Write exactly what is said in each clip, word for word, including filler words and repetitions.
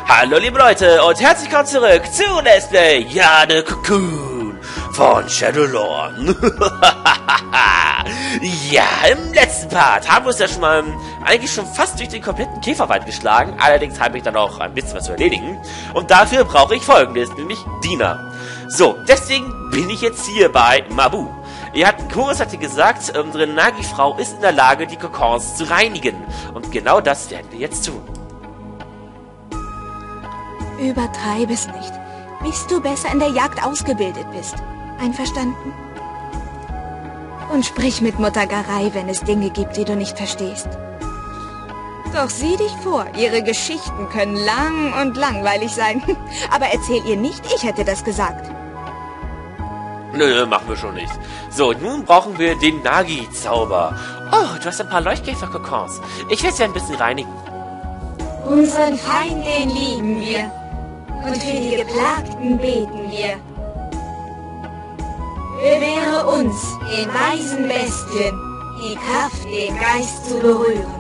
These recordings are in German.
Hallo liebe Leute und herzlich willkommen zurück zu Let's Play Jade Cocoon von Shadowlorn. Ja, im letzten Part haben wir uns ja schon mal eigentlich schon fast durch den kompletten Käferwald geschlagen. Allerdings habe ich dann auch ein bisschen was zu erledigen. Und dafür brauche ich Folgendes, nämlich Diener. So, deswegen bin ich jetzt hier bei Mabu. Ihr habt, Chorus hatte gesagt, unsere Nagi-Frau ist in der Lage, die Kokons zu reinigen. Und genau das werden wir jetzt tun. Übertreib es nicht, bis du besser in der Jagd ausgebildet bist. Einverstanden? Und sprich mit Mutter Garai, wenn es Dinge gibt, die du nicht verstehst. Doch sieh dich vor, ihre Geschichten können lang und langweilig sein. Aber erzähl ihr nicht, ich hätte das gesagt. Nö, machen wir schon nicht. So, nun brauchen wir den Nagi-Zauber. Oh, du hast ein paar Leuchtkäfer-Kokons. Ich werde sie ein bisschen reinigen. Unseren Feind, den lieben wir. Und für die Geplagten beten wir. Bewähre uns, den weisen Bestien, die Kraft, den Geist zu berühren.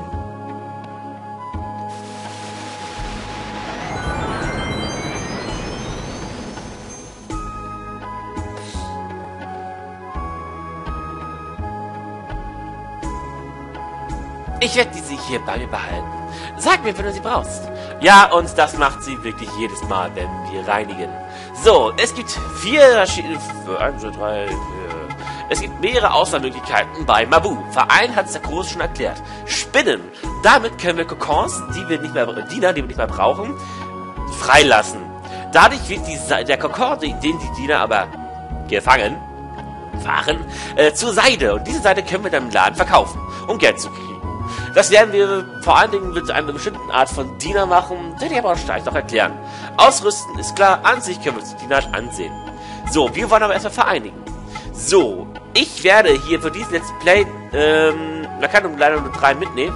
Ich werde diese hier bei mir behalten. Sag mir, wenn du sie brauchst. Ja, und das macht sie wirklich jedes Mal, wenn wir reinigen. So, es gibt vier... eins, zwei, drei, vier. Es gibt mehrere Auswahlmöglichkeiten bei Mabu. Verein hat es der Kurs schon erklärt. Spinnen. Damit können wir Kokons, die wir nicht mehr, Diener, die wir nicht mehr brauchen, freilassen. Dadurch wird die, der Kokon, den die Diener aber gefangen waren, äh, zur Seide. Und diese Seite können wir dann im Laden verkaufen, um Geld zu kriegen. Das werden wir vor allen Dingen mit einer bestimmten Art von Diener machen, den ich aber auch gleich noch erklären. Ausrüsten ist klar, an sich können wir uns die Diener ansehen. So, wir wollen aber erstmal vereinigen. So, ich werde hier für diesen Let's Play, ähm, man kann leider nur drei mitnehmen.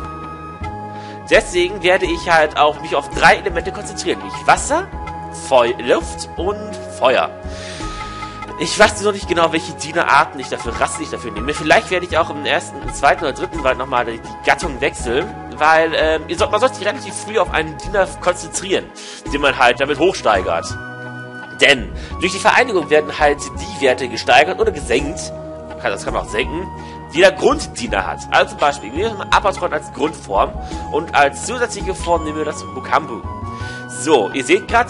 Deswegen werde ich halt auch mich auf drei Elemente konzentrieren, nämlich Wasser, Feu Luft und Feuer. Ich weiß noch nicht genau, welche Dienerarten ich dafür, Rassen ich dafür nehme. Vielleicht werde ich auch im ersten, im zweiten oder dritten Wald nochmal die Gattung wechseln, weil ähm, ihr sollt, man sollte sich relativ früh auf einen Diener konzentrieren, den man halt damit hochsteigert. Denn durch die Vereinigung werden halt die Werte gesteigert oder gesenkt, das kann man auch senken, die der Grunddiener hat. Also zum Beispiel, wir nehmen Apatron als Grundform und als zusätzliche Form nehmen wir das Mukambu. So, ihr seht gerade,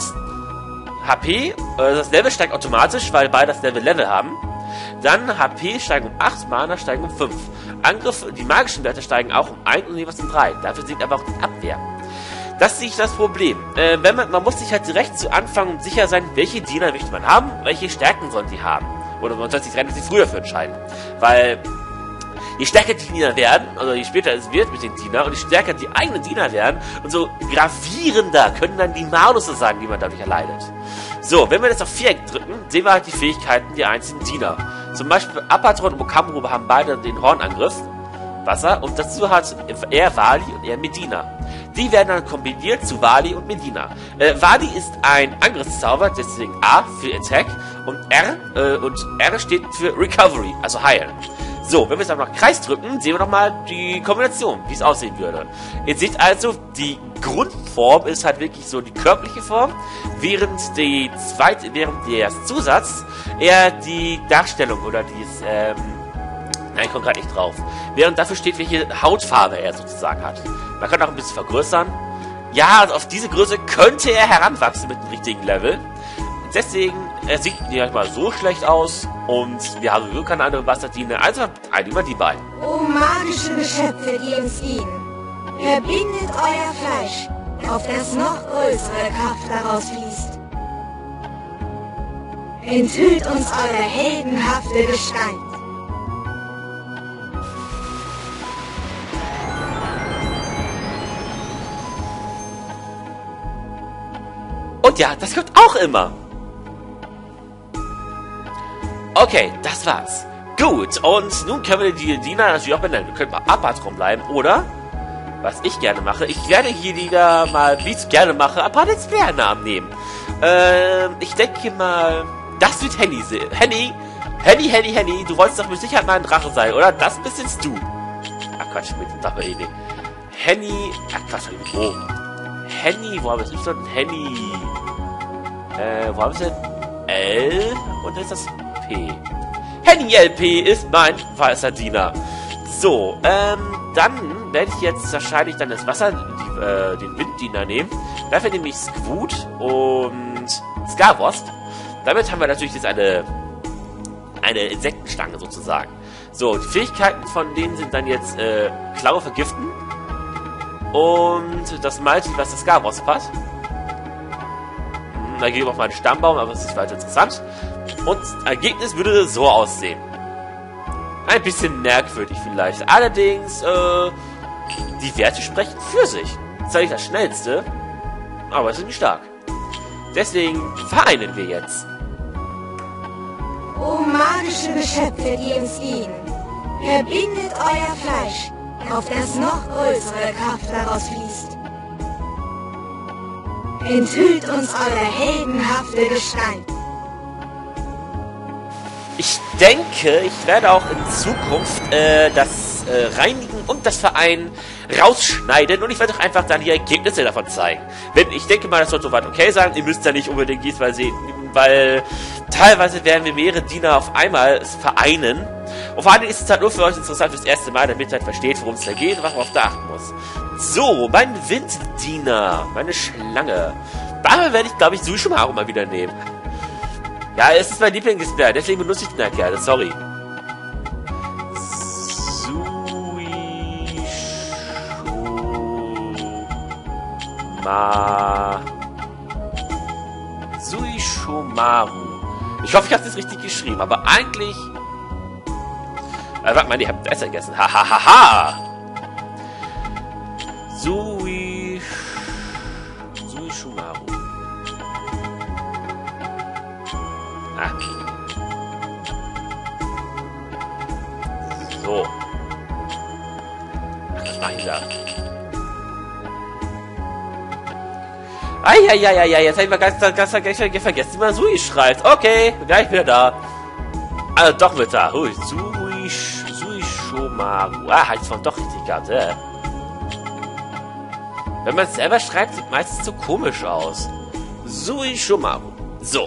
H P, äh, das Level steigt automatisch, weil beide das Level Level haben. Dann H P steigen um acht, Mana steigen um fünf. Angriff, die magischen Werte steigen auch um eins und jeweils um drei. Dafür sinkt aber auch die Abwehr. Das sehe ich das Problem. Äh, wenn man, man muss sich halt direkt zu Anfang sicher sein, welche Diener möchte man haben, welche Stärken sollen die haben. Oder man sollte sich relativ früh dafür entscheiden. Weil je stärker die Diener werden, oder je später es wird mit den Dienern, und je stärker die eigenen Diener werden, umso gravierender können dann die Malusse sein, die man dadurch erleidet. So, wenn wir jetzt auf Viereck drücken, sehen wir halt die Fähigkeiten der einzelnen Diener. Zum Beispiel Apatron und Mukambu haben beide den Hornangriff, Wasser, und dazu hat er Wali und er Medina. Die werden dann kombiniert zu Wali und Medina. Äh, Wali ist ein Angriffszauber, deswegen A für Attack und R, äh, und R steht für Recovery, also heilen. So, wenn wir jetzt aber noch Kreis drücken, sehen wir nochmal die Kombination, wie es aussehen würde. Ihr seht also, die Grundform ist halt wirklich so die körperliche Form, während die zweite, während der Zusatz eher die Darstellung oder dieses, ähm, nein, ich komme gerade nicht drauf. Während dafür steht, welche Hautfarbe er sozusagen hat. Man kann auch ein bisschen vergrößern. Ja, also auf diese Größe könnte er heranwachsen mit dem richtigen Level. Deswegen, er sieht nicht mal so schlecht aus und wir haben sowieso keine andere Bastardine. Also einmal mal die beiden. O magische Geschöpfe, die uns dienen, verbindet euer Fleisch, auf das noch größere Kraft daraus fließt. Enthüllt uns eure heldenhafte Gestalt. Und ja, das kommt auch immer. Okay, das war's. Gut, und nun können wir die Diener natürlich auch benennen. Wir können mal Apatron bleiben, oder? Was ich gerne mache, ich werde hier wieder mal, wie ich es gerne mache, ein paar Let's Player-Namen nehmen. Ähm, ich denke mal, das wird Henny sein. Henny, Henny, Henny, Henny, du wolltest doch mit Sicherheit mal ein Drache sein, oder? Das bist du. Ach Quatsch, mit dem Drache, eh nicht. Henny, ach Quatsch, oh. Henny, wo haben wir das Y? Henny. Äh, wo haben wir denn? L und dann ist das P. Henny L P ist mein weißer Diener. So, ähm, dann werde ich jetzt wahrscheinlich dann das Wasser, die, äh, den Winddiener nehmen. Dafür nehme ich Squoot und Scarwasp. Damit haben wir natürlich jetzt eine, eine Insektenstange sozusagen. So, die Fähigkeiten von denen sind dann jetzt, äh, Klaue vergiften. Und das Multi, was das Scarwasp hat. Da gebe ich auf meinen Stammbaum, aber es ist weiter interessant. Und das Ergebnis würde so aussehen. Ein bisschen merkwürdig vielleicht. Allerdings, äh, die Werte sprechen für sich. Das ist zwar nicht das Schnellste, aber es ist nicht stark. Deswegen vereinen wir jetzt. O magische Geschöpfe, die uns dienen, verbindet euer Fleisch, auf das noch größere Kraft daraus fließt. Enthüllt uns eure heldenhafte Gestalt. Ich denke, ich werde auch in Zukunft äh, das äh, Reinigen und das Vereinen rausschneiden und ich werde auch einfach dann die Ergebnisse davon zeigen. Wenn, ich denke mal, das sollte soweit okay sein. Ihr müsst da nicht unbedingt diesmal sehen, weil teilweise werden wir mehrere Diener auf einmal vereinen. Und vor allem ist es halt nur für euch interessant fürs erste Mal, damit ihr halt versteht, worum es da geht und was man auf da achten muss. So, mein Winddiener, meine Schlange. Damit werde ich, glaube ich, Suishimaru mal wieder nehmen. Ja, es ist mein Lieblingsbär, deswegen benutze ich den halt gerne, sorry. Suishoma... Suishimaru. Ich hoffe, ich habe das richtig geschrieben, aber eigentlich... Äh, warte mal, ich habe das vergessen. Hahaha! Ha, ha. Suish... Suishimaru. Ah. So. Ach, was mach ich da? Eieieiei, jetzt habe ich mal ganz, ganz, ganz, ganz vergessen, wie man Sui schreibt. Okay, gleich wieder da. Also doch mit da. Hui, Suish, Suishimaru. Ah, hat es von doch richtig gehabt, äh. Wenn man es selber schreibt, sieht meistens so komisch aus. Suishimaru. So.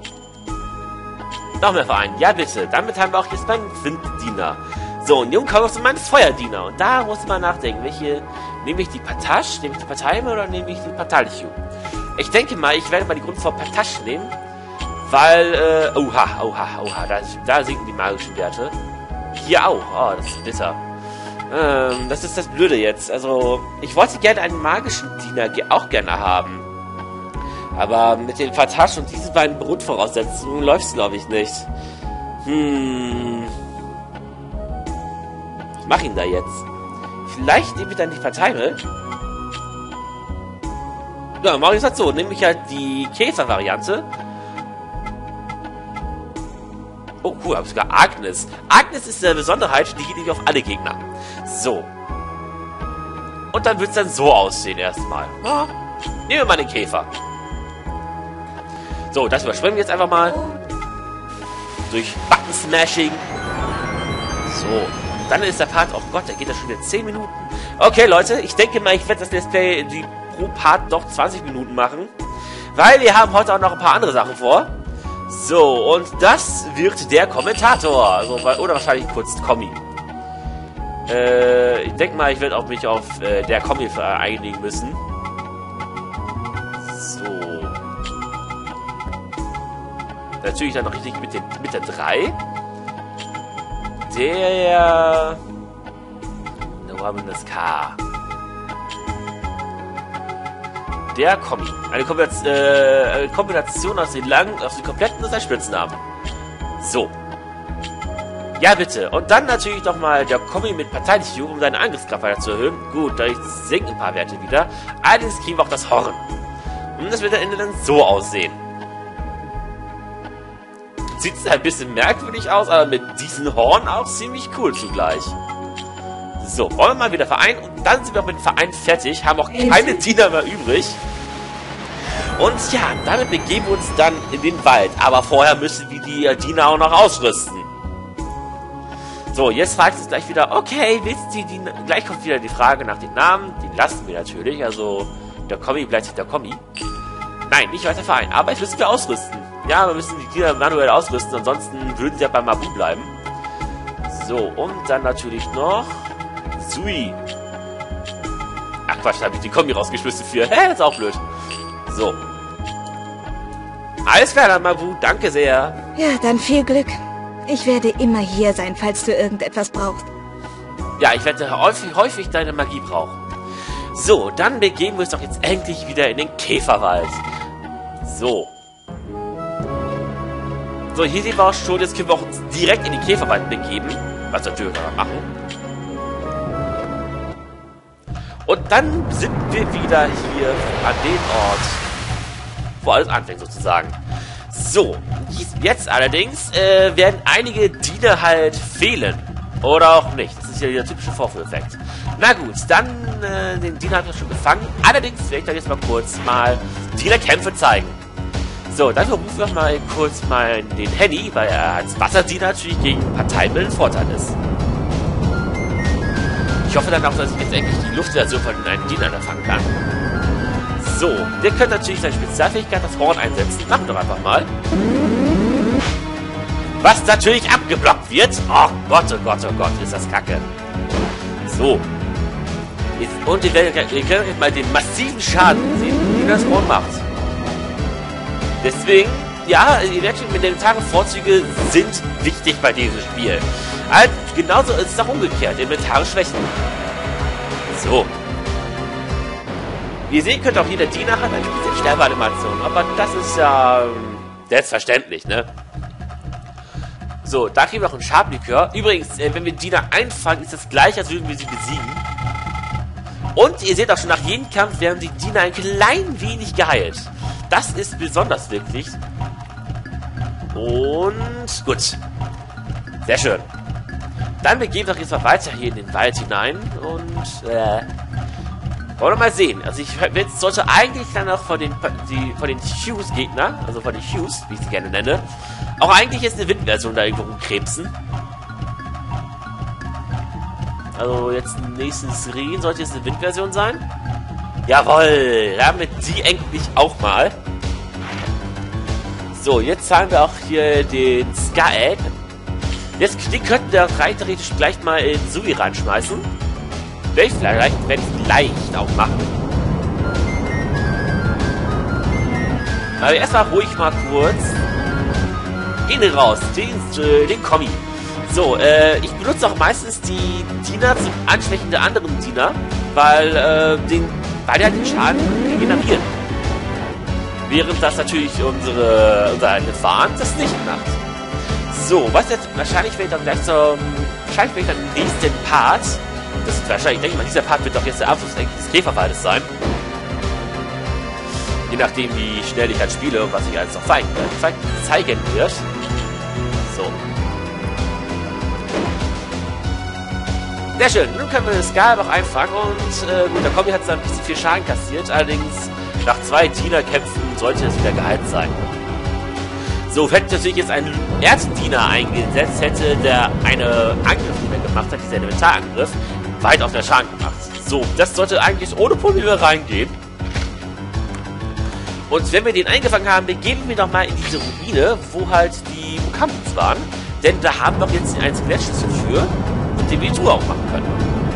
Noch mehr Verein. Ja, bitte. Damit haben wir auch jetzt meinen Winddiener. So, und nun kommen wir zu meinem Feuerdiener. Und da muss man nachdenken, welche... Nehme ich die Patasch? Nehme ich die Parteime oder nehme ich die Patalichu? Ich denke mal, ich werde mal die Grundform Patasch nehmen. Weil, äh... Oha, oha, oha. Da, da sinken die magischen Werte. Hier auch. Oh, das ist bitter. Ähm, das ist das Blöde jetzt. Also, ich wollte gerne einen magischen Diener auch gerne haben. Aber mit den Patasch und diesen beiden Grundvoraussetzungen läuft es, glaube ich, nicht. Hm. Was mache ich denn da jetzt? Vielleicht nehme ich dann die Parteime. Ja, mache ich das so. Nehme ich halt die Käfer-Variante. Oh, cool, habe sogar Agnes. Agnes ist eine Besonderheit, die geht nämlich auf alle Gegner. So. Und dann wird es dann so aussehen erstmal. Ja. Nehmen wir mal den Käfer. So, das überspringen wir jetzt einfach mal. Durch Button-Smashing. So. Dann ist der Part, oh Gott, da geht das schon wieder zehn Minuten. Okay, Leute, ich denke mal, ich werde das Let's Play die pro Part doch zwanzig Minuten machen. Weil wir haben heute auch noch ein paar andere Sachen vor. So, und das wird der Kommentator. Also, oder wahrscheinlich kurz Kommi. Äh, ich denke mal, ich werde auch mich auf äh, der Kommi einigen müssen. So. Natürlich dann noch richtig mit, den, mit der drei. Der... Wo haben wir das K? Der Kommi. Eine Kombination, äh, eine Kombination aus den langen, aus den kompletten und seinen Spitznamen. So. Ja, bitte. Und dann natürlich nochmal der Kommi mit Parteienführung, um seine Angriffskraft weiter zu erhöhen. Gut, dadurch sinken ein paar Werte wieder. Allerdings kriegen wir auch das Horn. Und das wird am Ende dann so aussehen. Sieht ein bisschen merkwürdig aus, aber mit diesem Horn auch ziemlich cool zugleich. So, wollen wir mal wieder Verein und dann sind wir auch mit dem Verein fertig, haben auch keine Diener mehr übrig. Und ja, damit begeben wir uns dann in den Wald. Aber vorher müssen wir die Diener auch noch ausrüsten. So, jetzt fragt es gleich wieder, okay, willst du die Diener... Gleich kommt wieder die Frage nach den Namen, den lassen wir natürlich, also Der Kommi bleibt der Kommi. Nein, nicht weiter Verein. Aber ich müssen wir ausrüsten. Ja, wir müssen die Diener manuell ausrüsten. Ansonsten würden sie ja bei Mabu bleiben. So, und dann natürlich noch Sui. Ach Quatsch, da habe ich die Kombi rausgeschmissen für. Hä, das ist auch blöd. So. Alles klar, dann Mabu. Danke sehr. Ja, dann viel Glück. Ich werde immer hier sein, falls du irgendetwas brauchst. Ja, ich werde häufig, häufig deine Magie brauchen. So, dann begeben wir uns doch jetzt endlich wieder in den Käferwald. So. So, hier sehen wir auch schon, jetzt können wir auch uns direkt in den Käferwald begeben. Was wir natürlich noch machen. Und dann sind wir wieder hier an dem Ort, wo alles anfängt sozusagen. So, jetzt allerdings äh, werden einige Diener halt fehlen. Oder auch nicht. Das ist ja der typische Vorführeffekt. Na gut, dann, äh, den Diener hat er schon gefangen. Allerdings werde ich euch jetzt mal kurz mal Dienerkämpfe zeigen. So, dafür rufen wir mal kurz mal den Henny, weil er als Wasserdiener natürlich gegen Parteimüll ein Vorteil ist. Ich hoffe dann auch, dass ich jetzt endlich die Luftversion von einem Diener erfangen kann. So, der könnte natürlich seine Spezialfähigkeit, das Horn einsetzen. Machen wir doch einfach mal. Was natürlich abgeblockt wird. Oh Gott, oh Gott, oh Gott, ist das kacke. So. Jetzt, und ihr werdet, ihr werdet mal den massiven Schaden sehen, den das Horn macht. Deswegen, ja, ihr werdet schon, elementare Vorzüge sind wichtig bei diesem Spiel. Also, genauso ist es auch umgekehrt, elementare Schwächen. So. Wie ihr sehen könnt, auch jeder Diener hat eine spezielle Sterbeanimation. Aber das ist ja ähm, selbstverständlich, ne? So, da kriegen wir noch einen Schablikör. Übrigens, äh, wenn wir Diener einfangen, ist das gleich, als würden wir sie besiegen. Und ihr seht auch schon, nach jedem Kampf werden die Diener ein klein wenig geheilt. Das ist besonders wirklich. Und gut. Sehr schön. Dann begeben wir uns jetzt mal weiter hier in den Wald hinein. Und, äh... wollen wir mal sehen. Also ich jetzt sollte eigentlich dann auch von den, die, von den Hughes-Gegner, also von den Hughes, wie ich sie gerne nenne, auch eigentlich jetzt eine Windversion da irgendwo rumkrebsen. Also jetzt im nächsten Screen sollte jetzt eine Windversion sein. Jawohl, damit die endlich auch mal. So, jetzt haben wir auch hier den Ska-Egg. Jetzt, den könnten wir rein theoretisch gleich mal in Sui reinschmeißen. Werde ich vielleicht, werde ich vielleicht auch machen. Aber erstmal ruhig mal kurz innen raus, den, äh, den Kommi. So, äh, ich benutze auch meistens die Diener zum Anschwächen der anderen Diener, weil, äh, den, weil der den Schaden regenerieren. Während das natürlich unsere, unser Gefahren das nicht macht. So, was jetzt, wahrscheinlich werde ich dann gleich zum, wahrscheinlich werde ich dann im nächsten Part, das ist wahrscheinlich, denke ich mal, dieser Part wird doch jetzt der Abschluss des Käferwaldes sein. Je nachdem, wie schnell ich halt spiele und was ich alles noch zeigen, äh, zeigen wird. So. Sehr schön. Nun können wir das Skal noch einfangen und äh, gut, der Kombi hat dann ein bisschen viel Schaden kassiert. Allerdings nach zwei Dienerkämpfen sollte es wieder geheilt sein. So, hätte natürlich jetzt ein Erzdiener eingesetzt, hätte der eine Angriff, den er gemacht hat, dieser Elementarangriff, weit auf der Schaden gemacht. So, das sollte eigentlich ohne Probleme reingehen. Und wenn wir den eingefangen haben, begeben wir doch mal in diese Ruine, wo halt die Mukampus waren. Denn da haben wir jetzt einen Skelettschlüssel für, und den wir die Tour auch machen können.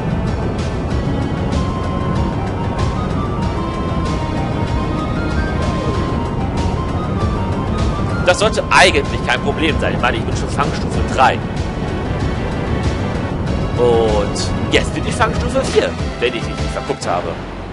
Das sollte eigentlich kein Problem sein. Ich meine, ich bin schon Fangstufe drei. Und jetzt bin ich Fangstufe vier, wenn ich mich nicht verguckt habe.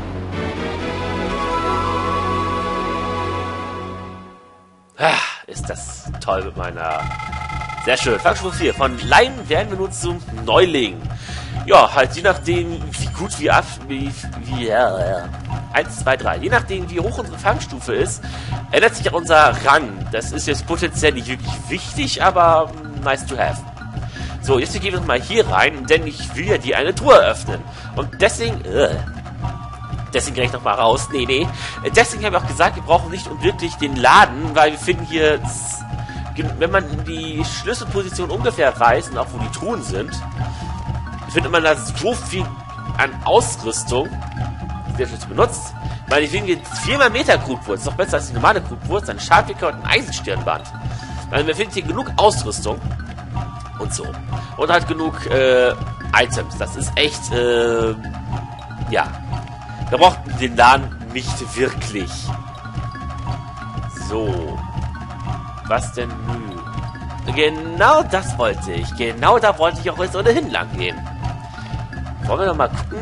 Ah, ist das toll mit meiner... Sehr schön. Fangstufe vier. Von Laien werden wir nun zum Neuling. Ja, halt je nachdem, wie gut wir ab... Wie... wie ja, ja. eins, zwei, drei. Je nachdem, wie hoch unsere Fangstufe ist, ändert sich auch unser Rang. Das ist jetzt potenziell nicht wirklich wichtig, aber nice to have. So, jetzt gehen wir mal hier rein, denn ich will ja die eine Truhe öffnen. Und deswegen... Uh, deswegen gehe ich nochmal raus. Nee, nee. Deswegen haben wir auch gesagt, wir brauchen nicht wirklich den Laden, weil wir finden hier... Wenn man die Schlüsselposition ungefähr weiß und auch wo die Truhen sind, findet man da so viel an Ausrüstung, die der Schlüssel benutzt, Weil ich finde, viermal Meter Krutwurst ist doch besser als die normale Krutwurst, ein Scharfwicker und ein Eisenstirnband. Also wir finden hier genug Ausrüstung und so. Und halt genug äh, Items. Das ist echt, äh, ja. Da braucht den Laden nicht wirklich. So. Was denn nun? Genau das wollte ich. Genau da wollte ich auch jetzt ohnehin lang gehen. Wollen wir noch mal gucken.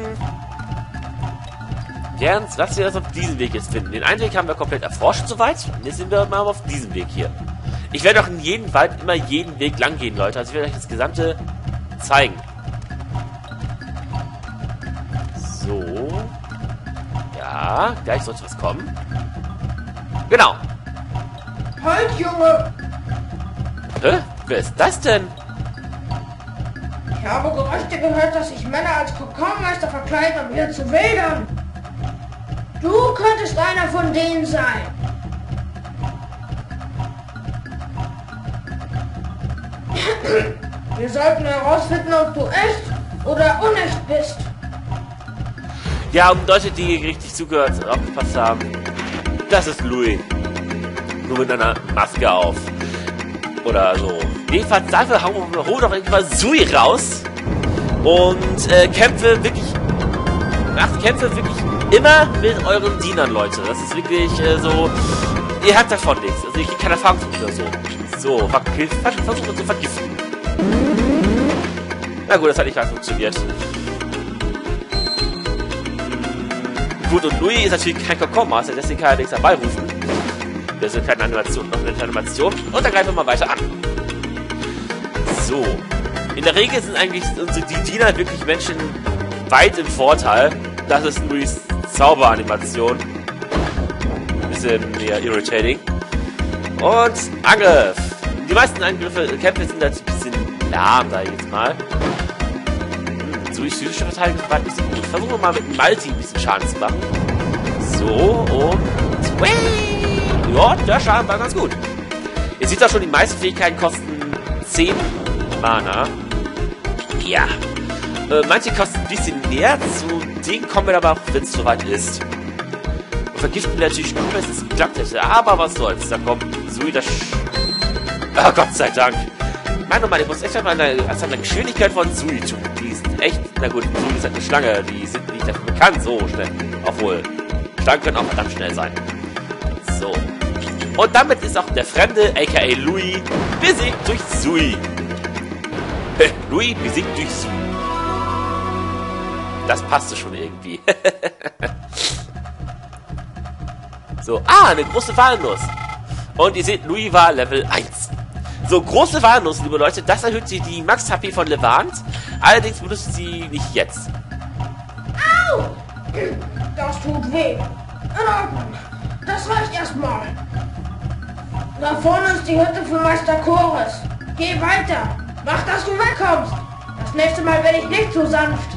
Gern, was wir das auf diesem Weg jetzt finden. Den einen Weg haben wir komplett erforscht soweit. Und jetzt sind wir mal auf diesem Weg hier. Ich werde auch in jedem Wald immer jeden Weg lang gehen, Leute. Also ich werde euch das Gesamte zeigen. So. Ja, gleich sollte was kommen. Genau. Halt, Junge! Hä? Wer ist das denn? Ich habe Gerüchte gehört, dass sich Männer als Kokonmeister verkleiden, um hier zu wildern. Du könntest einer von denen sein. Wir sollten herausfinden, ob du echt oder unecht bist. Ja, um Leute, die richtig zugehört und aufgepasst haben. Das ist Louis. Nur mit einer Maske auf. Oder so. Jedenfalls dafür hauen wir hol doch irgendwann Sui raus. Und äh, kämpfe wirklich. Macht Kämpfe wirklich immer mit euren Dienern, Leute. Das ist wirklich äh, so. Ihr habt davon nichts. Also ich kriege keine Erfahrung oder so. So, versuchen zu vergiften. Na gut, das hat nicht ganz funktioniert. Gut, und Louis ist natürlich kein Kokonmaster, deswegen kann er nichts dabei rufen. Das ist keine Animation, noch eine Animation. Und dann greifen wir mal weiter an. So. In der Regel sind eigentlich unsere die Diener wirklich Menschen weit im Vorteil. Das ist Louis Zauberanimation. Bisschen eher irritating. Und Angriff. Die meisten Angriffe, Kämpfe sind halt ein bisschen lahm, sag ich jetzt mal. Hm, so die physische Verteidigung war nicht so gut. Versuchen wir mal mit dem Multi ein bisschen Schaden zu machen. So, und... Whee! Ja, der Schaden war ganz gut. Ihr seht auch schon, die meisten Fähigkeiten kosten zehn Mana. Ja. Äh, manche kosten ein bisschen mehr. Zu denen kommen wir aber auch, wenn es soweit ist. Und vergiften wir natürlich nur, wenn es geklappt hätte. Aber was soll's. Da kommt Sui das... Oh, Gott sei Dank. Mann, oh Mann, ich muss echt mal eine, also eine Geschwindigkeit von Sui tun. Die ist echt... Na gut, Sui ist halt eine Schlange. Die sind nicht dafür bekannt, so schnell. Obwohl, Schlangen können auch verdammt schnell sein. So. Und damit ist auch der Fremde, aka Louis, besiegt durch Sui. Louis besiegt durch Sui. Das passte schon irgendwie. So, ah, eine große Walnuss. Und ihr seht, Louis war Level eins. So, große Walnuss, liebe Leute, das erhöht sie die Max-H P von Levant. Allerdings benutzt sie nicht jetzt. Au! Das tut weh. In Ordnung. Das reicht erstmal. Da vorne ist die Hütte von Meister Chores. Geh weiter. Mach, dass du wegkommst. Das nächste Mal werde ich nicht so sanft.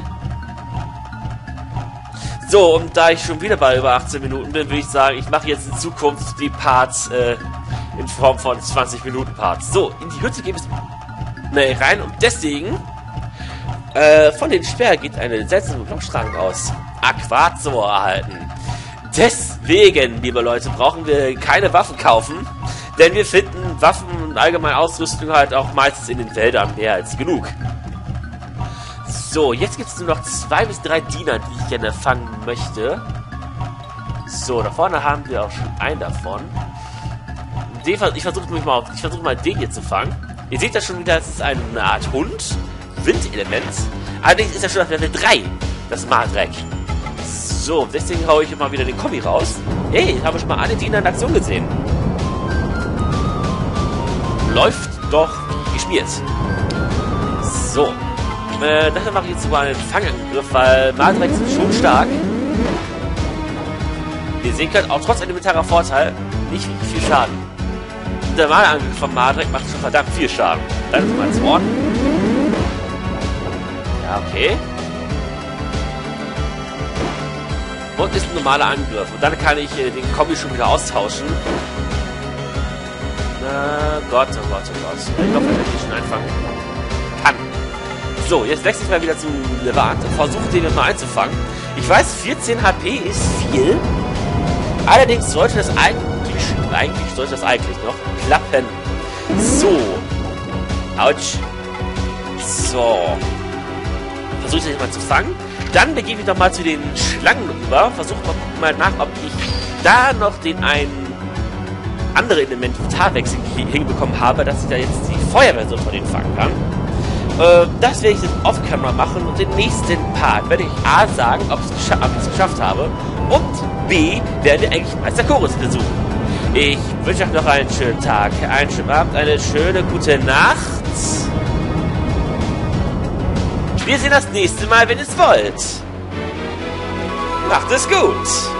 So, und da ich schon wieder bei über achtzehn Minuten bin, würde ich sagen, ich mache jetzt in Zukunft die Parts äh, in Form von zwanzig Minuten Parts. So, in die Hütte geht es ne, rein und deswegen äh, von den Speer geht eine seltsame Blockstrahlung aus. Aquazor erhalten. Deswegen, liebe Leute, brauchen wir keine Waffen kaufen, denn wir finden Waffen und allgemeine Ausrüstung halt auch meistens in den Wäldern mehr als genug. So, jetzt gibt es nur noch zwei bis drei Diener, die ich gerne fangen möchte. So, da vorne haben wir auch schon einen davon. Den, ich versuche mich mal, ich versuche mal den hier zu fangen. Ihr seht das schon wieder, das ist eine Art Hund, Windelement. Allerdings ist er schon auf Level drei, das Madrek. So, deswegen haue ich immer wieder den Kombi raus. Hey, ich habe schon mal alle Diener in Aktion gesehen. Läuft doch geschmiert. So. Äh, dafür mache ich jetzt sogar einen Fangangriff, weil Madrek sind schon stark. Ihr sehen könnt, auch trotz elementarer Vorteil, nicht wirklich viel Schaden. Und der Malangriff von Madrek macht schon verdammt viel Schaden. Dann ist mein Zorn. Ja, okay. Und ist ein normaler Angriff. Und dann kann ich äh, den Kombi schon wieder austauschen. Na Gott, oh Gott, oh Gott. Ich hoffe, dass ich schon einfangen kann. So, jetzt wechsle ich mal wieder zu Levant und versuche den mal einzufangen. Ich weiß, vierzehn H P ist viel. Allerdings sollte das eigentlich, eigentlich sollte das eigentlich noch klappen. So. Autsch. So. Versuche ich das jetzt mal zu fangen. Dann begebe ich mich doch mal zu den Schlangen rüber. Versuche mal, mal nach, ob ich da noch den einen andere Element Totalwechsel hinbekommen habe, dass ich da jetzt die Feuerversion von denen fangen kann. Äh, das werde ich jetzt off-camera machen und den nächsten Part werde ich A sagen, ob ich es gescha geschafft habe und B werde ich eigentlich Meister Chorus besuchen. Ich wünsche euch noch einen schönen Tag, einen schönen Abend, eine schöne gute Nacht. Wir sehen das nächste Mal, wenn ihr es wollt. Macht es gut!